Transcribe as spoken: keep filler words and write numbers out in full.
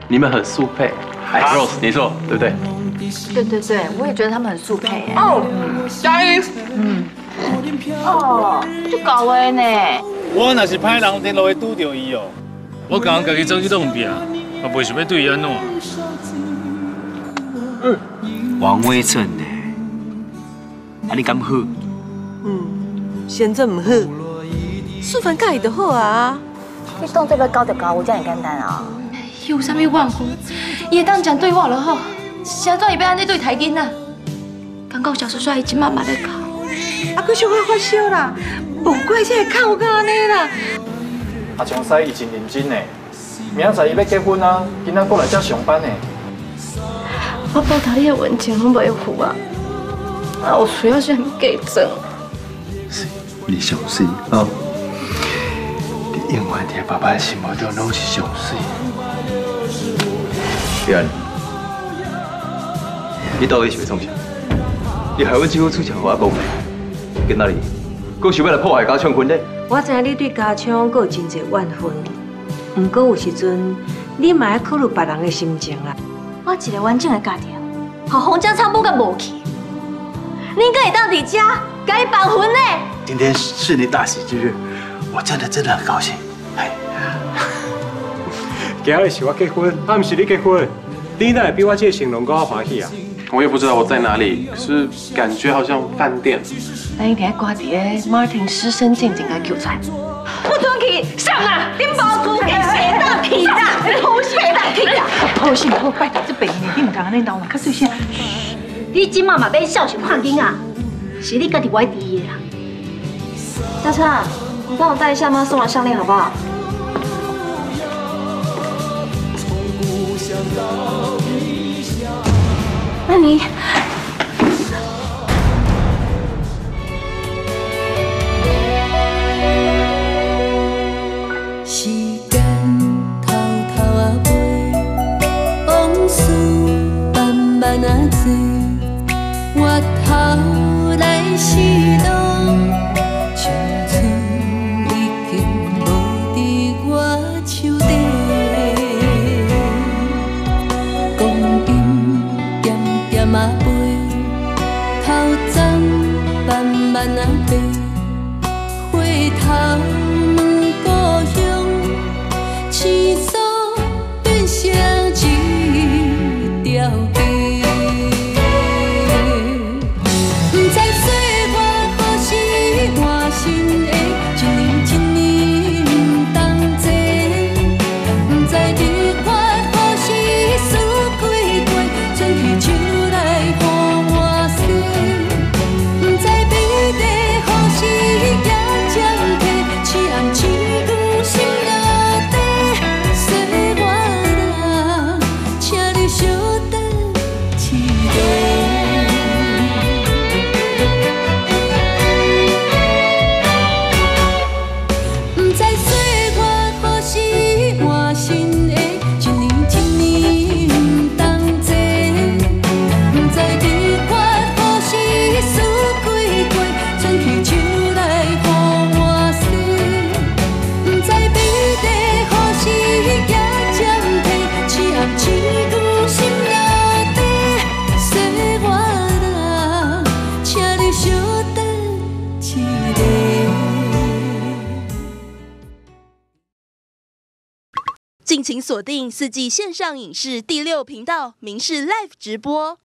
你们很速配。哎 ，Rose， 你说对不对？ 对对对，我也觉得他们很速配耶。 哦，加一。 嗯。哦，就搞的呢。 我若是歹人，天路会拄到伊哦。 我刚刚家己走去当兵，嘛袂想要对伊安怎。 嗯。王伟正呢？啊，你敢好？ 嗯，先做唔好，素凡介意就好啊。 你当这要搞就搞，有这么简单啊？ 有啥物怨恨？伊会当这样对我就好，啥怎伊要安尼对台囡仔？感觉小叔叔伊即马嘛在哭。 啊，佮小可发烧啦，无怪这个哭到安尼啦。 阿强师伊真认真呢，明仔载伊要结婚啊，今仔过来遮上班呢。 我报答你的温情拢袂付啊，啊，有需要啥物加赠？ 你上水啊！你永远伫爸爸的心目中拢是上水。对啊，你到底是要创啥？你害阮姊夫出车祸，我讲的，今仔日，佫想要来破坏家昌婚礼？ 我知影你对家昌佫有真侪怨恨，不过有时阵你嘛要考虑别人的心情啦。 我一个完整的家庭，互洪家昌母甲无去，你应该会当伫遮甲伊办婚呢。 今天是你大喜之日，我真的真的很高兴。哎， 今日是我结婚，啊，不是你结婚，你哪会比我这个成龙更欢喜啊？ 我也不知道我在哪里，可是感觉好像饭店。 咱一定要赶伫个 Martin 失声静静甲救出来。不准去上啊！你无资格写大屁啦！你好写大屁啦！ 好心好，拜托这病呢，你唔敢安尼闹嘛，较细声。 你今嘛嘛要孝顺看囡仔，是你家己歪第的啦。大川，你帮我带一下妈送的项链好不好？那你。 我头来是拢，青春已经无伫我手底。光阴点点啊飞，头鬃慢慢啊白，回头问故乡，青山变成一条街。 敬请锁定四季线上影视第六频道民视 Live 直播。